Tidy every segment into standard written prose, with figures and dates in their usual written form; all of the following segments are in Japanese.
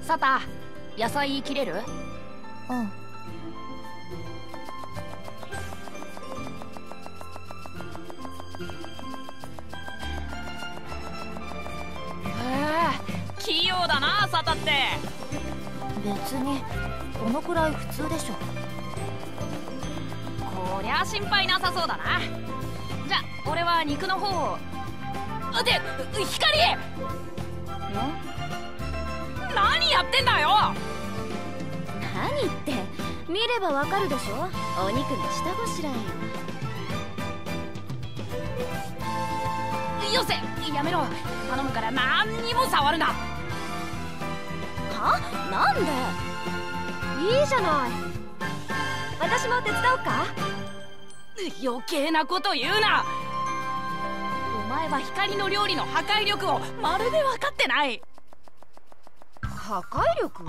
サタ、野菜切れる？ うん。 器用だなサタって。 別にこのくらい普通でしょ。 こりゃ心配なさそうだな。じゃあ俺は肉の方を。って光！何やってんだよ。 何って見ればわかるでしょ、お肉の下ごしらえよ。 よせ、やめろ、頼むから何にも触るな。 は？なんで？いいじゃない。私も手伝おうか？ 余計なこと言うな。お前は光の料理の破壊力をまるで分かってない。 破壊力？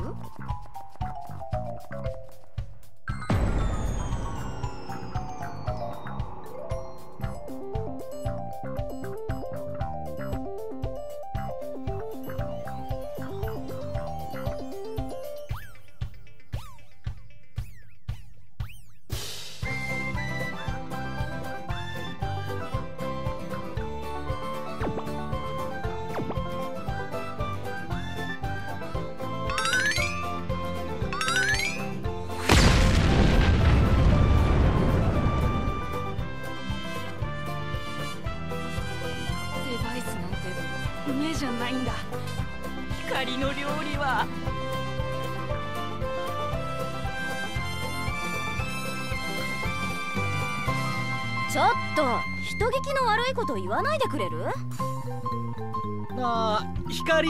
目じゃないんだ。光の料理は。 ちょっと人聞きの悪いこと言わないでくれる？ ああ、光。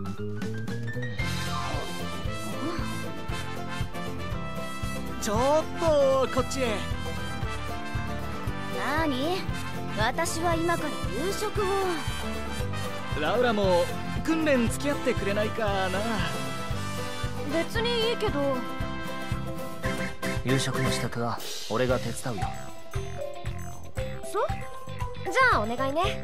ちょっとこっちへ。 なに？私は今から夕食を。 ラウラも訓練付き合ってくれないかな。 別にいいけど。 夕食の支度は俺が手伝うよ。 そう？じゃあお願いね。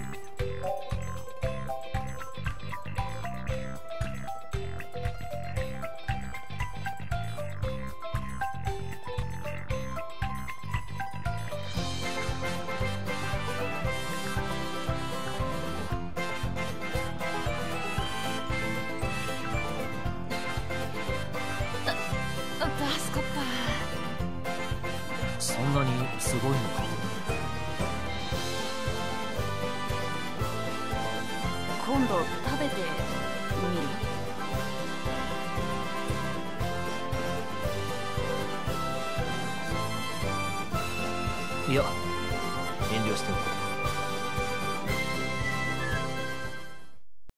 助かった。 そんなにすごいのか？ 今度食べてみる？ いや、遠慮しておく。